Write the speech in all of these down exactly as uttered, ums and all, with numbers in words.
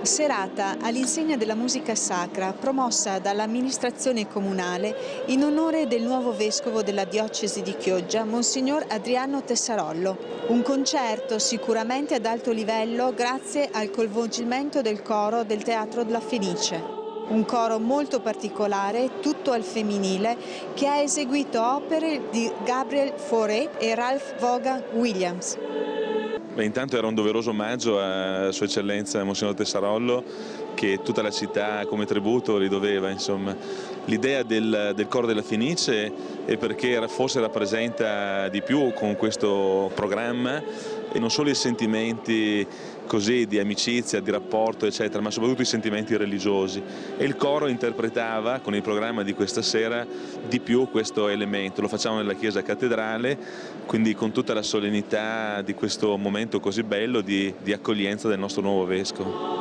Serata all'insegna della musica sacra promossa dall'amministrazione comunale in onore del nuovo vescovo della diocesi di Chioggia, Monsignor Adriano Tessarollo. Un concerto sicuramente ad alto livello grazie al coinvolgimento del coro del Teatro della Fenice. Un coro molto particolare, tutto al femminile, che ha eseguito opere di Gabriel Fauré e Ralph Vaughan Williams. Beh, intanto era un doveroso omaggio a Sua Eccellenza Monsignor Tessarollo, che tutta la città come tributo gli doveva. L'idea del, del coro della Fenice è perché forse rappresenta di più con questo programma e non solo i sentimenti così di amicizia, di rapporto eccetera, ma soprattutto i sentimenti religiosi, e il coro interpretava con il programma di questa sera di più questo elemento. Lo facciamo nella chiesa cattedrale, quindi con tutta la solennità di questo momento così bello di, di accoglienza del nostro nuovo vescovo.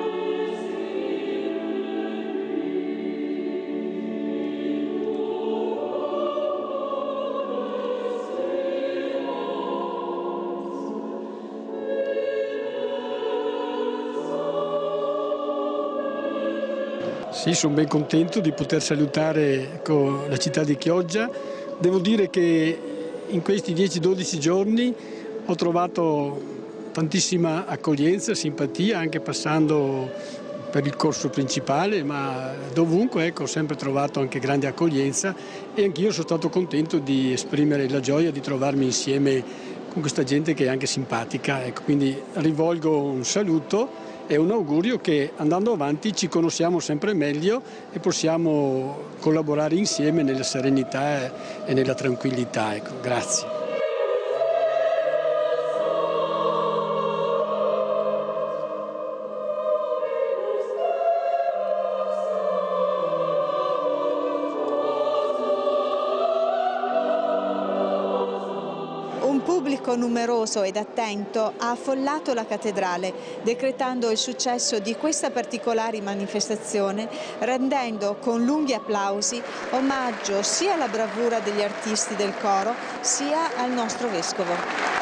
Sì, sono ben contento di poter salutare ecco, la città di Chioggia. Devo dire che in questi dieci dodici giorni ho trovato tantissima accoglienza, simpatia, anche passando per il corso principale, ma dovunque ecco, ho sempre trovato anche grande accoglienza, e anch'io sono stato contento di esprimere la gioia di trovarmi insieme con questa gente che è anche simpatica. Ecco, quindi rivolgo un saluto e un augurio che andando avanti ci conosciamo sempre meglio e possiamo collaborare insieme nella serenità e nella tranquillità. Ecco, grazie. Un pubblico numeroso ed attento ha affollato la cattedrale, decretando il successo di questa particolare manifestazione, rendendo con lunghi applausi omaggio sia alla bravura degli artisti del coro, sia al nostro vescovo.